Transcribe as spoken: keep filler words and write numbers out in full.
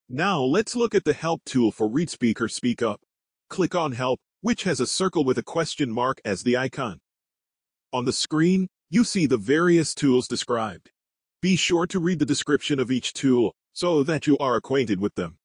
Now let's look at the Help tool for ReadSpeaker speakUp. Click on Help, which has a circle with a question mark as the icon. On the screen, you see the various tools described. Be sure to read the description of each tool so that you are acquainted with them.